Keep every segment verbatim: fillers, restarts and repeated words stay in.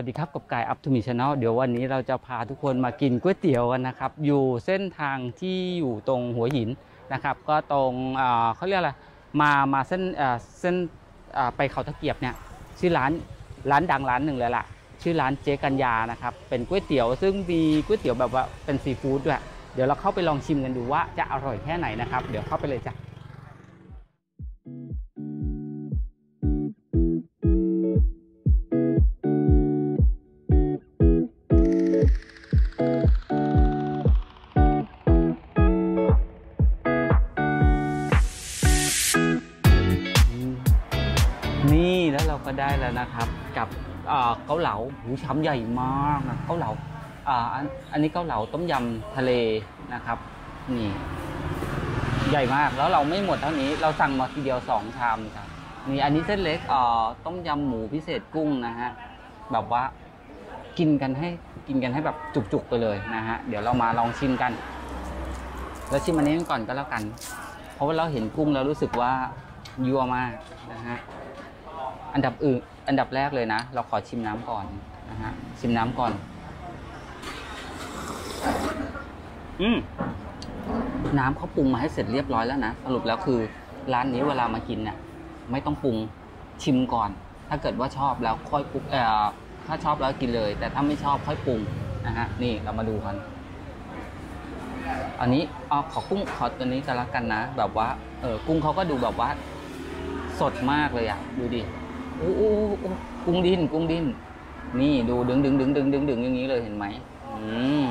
วัสดีครับกับกายอัพทูมิชแนลเดี๋ยววันนี้เราจะพาทุกคนมากินก๋วยเตี๋ยวกันนะครับอยู่เส้นทางที่อยู่ตรงหัวหินนะครับก็ตรงเขาเรียกอะไรมามาเส้นเส้นไปเขาตะเกียบเนี่ยชื่อร้านร้านดังร้านหนึ่งเลยล่ะชื่อร้านเจ๊กัญญานะครับเป็นก๋วยเตี๋ยวซึ่งมีก๋วยเตี๋ยวแบบว่าเป็นซีฟู้ดด้วยเดี๋ยวเราเข้าไปลองชิมกันดูว่าจะอร่อยแค่ไหนนะครับเดี๋ยวเข้าไปเลยจ้ะนี่แล้วเราก็ได้แล้วนะครับกับเกาเหลาหูช้ำใหญ่มากนะเกาเหลาอันนี้เกาเหลาต้มยำทะเลนะครับนี่ใหญ่มากแล้วเราไม่หมดเท่านี้เราสั่งมาทีเดียวสองชามครับนี่อันนี้เส้นเล็กต้มยำหมูพิเศษกุ้งนะฮะแบบว่ากินกันให้กินกันให้แบบจุกๆไปเลยนะฮะเดี๋ยวเรามาลองชิมกันแล้วชิมอันนี้ก่อนก็แล้วกันเพราะว่าเราเห็นกุ้งแล้วรู้สึกว่ายั่วมากนะฮะอันดับอื่นอันดับแรกเลยนะเราขอชิมน้ำก่อนนะฮะชิมน้ำก่อนอืมน้ำเขาปรุงมาให้เสร็จเรียบร้อยแล้วนะสรุปแล้วคือร้านนี้เวลามากินเนี่ยไม่ต้องปรุงชิมก่อนถ้าเกิดว่าชอบแล้วค่อยปรุงเอ่อถ้าชอบแล้วกินเลยแต่ถ้าไม่ชอบค่อยปรุงนะฮะนี่เรามาดูกันอันนี้เอาขอกุ้งขอตัวนี้กันละกันนะแบบว่าเออกุ้งเขาก็ดูแบบว่าสดมากเลยอ่ะดูดิโอ้โหกุ้งดิ้นกุ้งดิ้นนี่ดูดึงดึงดึงดึงดึงดึงอย่างนี้เลยเห็นไหมอืม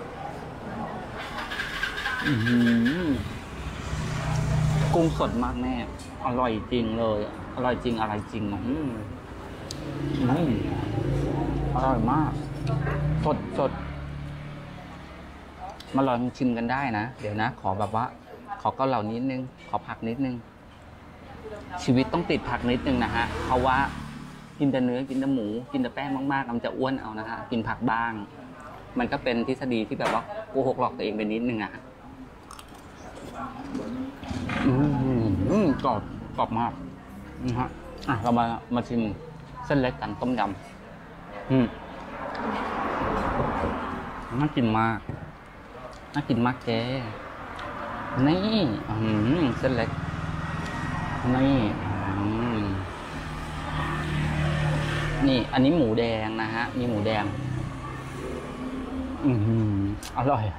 กุ้งสดมากแน่อร่อยจริงเลยอร่อยจริงอะไรจริงอืมอร่อยมากสดสดมาลองชิมกันได้นะเดี๋ยวนะขอแบบว่าขอเกาเหลานิดนึงขอผักนิดนึงชีวิตต้องติดผักนิดนึงนะฮะเพราะว่ากินแต่เนื้อกินแต่หมูกินแต่แป้งมากๆมันจะอ้วนเอานะฮะกินผักบ้างมันก็เป็นทฤษฎีที่แบบว่าโกหกหลอกตัวเองไปนิดนึงอ่ะอืมกรอบกรอบมากนะฮะอ่ะเรามามาชิมเส้นเล็กกันต้มยำอืมน่ากินมากน่ากินมากแกนี่อืมเส้นเล็กนี่นี่อันนี้หมูแดงนะฮะมีหมูแดงอืมอร่อย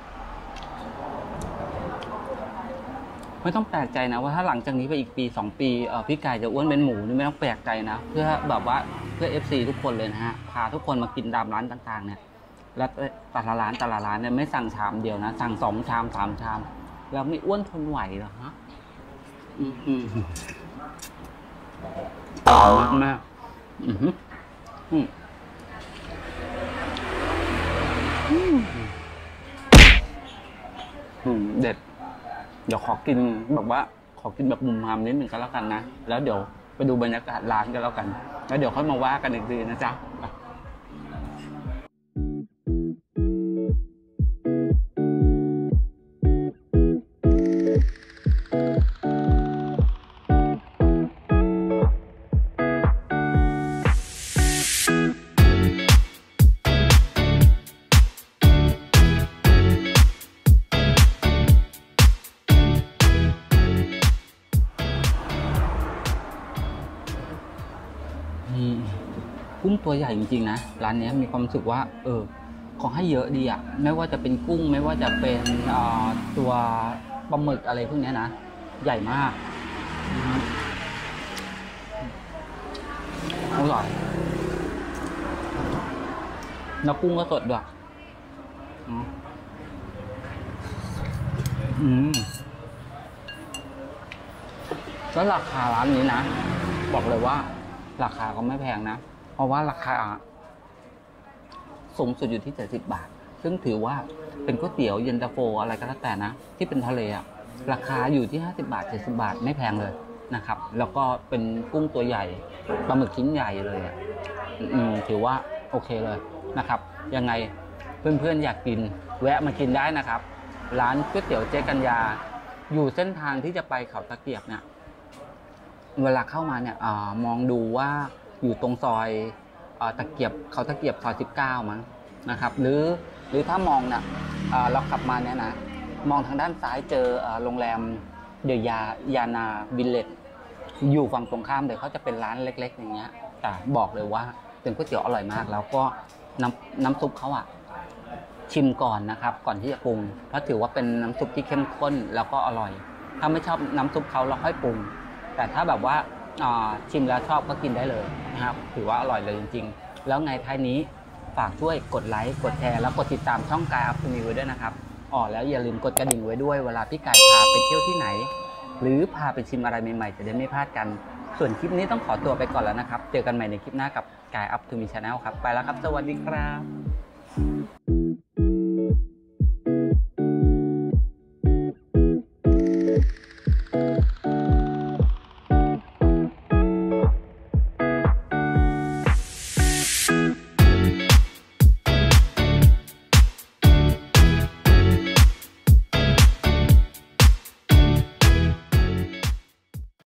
ไม่ต้องแปลกใจนะว่าถ้าหลังจากนี้ไปอีกปีสองปีเออพี่กายจะอ้วนเป็นหมูนี่ไม่ต้องแปลกใจนะเพื่อแบบว่าเพื่อ เอฟ ซี ทุกคนเลยนะฮะพาทุกคนมากินตามร้านต่างๆเนี่ยแล้วแต่ละร้านแต่ละร้านเนี่ยไม่สั่งชามเดียวนะสั่งสองชามสามชามแล้วไม่อ้วนทนไหวหรอฮะอืมอืมอร่อยมากอืมอืมอืมเด็ดเดี๋ยวขอกินแบบว่าขอกินแบบมุมมามนิดหนึ่งก็แล้วกันนะแล้วเดี๋ยวไปดูบรรยากาศร้านกันแล้วกันแล้วเดี๋ยวค่อยมาว่ากันอีกทีนะจ๊ะกุ้งตัวใหญ่จริงๆนะร้านนี้มีความรู้สึกว่าเออขอให้เยอะดีอ่ะไม่ว่าจะเป็นกุ้งไม่ว่าจะเป็นตัวปลาหมึกอะไรพวกนี้นะใหญ่มากอร่อยแล้วกุ้งก็สดด้วยอืมแล้วราคาร้านนี้นะบอกเลยว่าราคาก็ไม่แพงนะเพราะว่าราคาสูงสุดอยู่ที่เจ็ดสิบบาทซึ่งถือว่าเป็นก๋วยเตี๋ยวเย็นตาโฟอะไรก็แล้วแต่นะที่เป็นทะเลอะราคาอยู่ที่ห้าสิบบาทเจ็ดสิบบาทไม่แพงเลยนะครับแล้วก็เป็นกุ้งตัวใหญ่ปลาหมึกชิ้นใหญ่เลยอืมถือว่าโอเคเลยนะครับยังไงเพื่อนๆอยากกินแวะมากินได้นะครับร้านก๋วยเตี๋ยวเจ๊กัญญาอยู่เส้นทางที่จะไปเขาตะเกียบเนี่ยเวลาเข้ามาเนี่ยอมองดูว่าอยู่ตรงซอยเอ่อตะเกียบเขาตะเกียบซอยสิบเก้ามั้งนะครับหรือหรือถ้ามองนะเอ่อเราขับมาเนี่ยนะมองทางด้านซ้ายเจอเอ่อโรงแรมเดอะยายานาวิลเลจอยู่ฝั่งตรงข้ามเลยเขาจะเป็นร้านเล็กๆอย่างเงี้ยแต่บอกเลยว่าเป็นก๋วยเตี๋ยวอร่อยมากแล้วก็น้ำน้ำซุปเขาอะชิมก่อนนะครับก่อนที่จะปรุงเพราะถือว่าเป็นน้ำซุปที่เข้มข้นแล้วก็อร่อยถ้าไม่ชอบน้ำซุปเขาเราค่อยปรุงแต่ถ้าแบบว่าชิมแล้วชอบก็กินได้เลยนะครับถือว่าอร่อยเลยจริงๆแล้วไงท้ายนี้ฝากช่วยกดไลค์กดแชร์แล้วกดติดตามช่องกายอัพทูมีไว้ด้วยนะครับอ๋อแล้วอย่าลืมกดกระดิ่งไว้ด้วยเวลาพี่กายพาไปเที่ยวที่ไหนหรือพาไปชิมอะไรใหม่ๆจะได้ไม่พลาดกันส่วนคลิปนี้ต้องขอตัวไปก่อนแล้วนะครับเจอกันใหม่ในคลิปหน้ากับกายอัพทูมีชาแนลครับไปแล้วครับสวัสดีครับ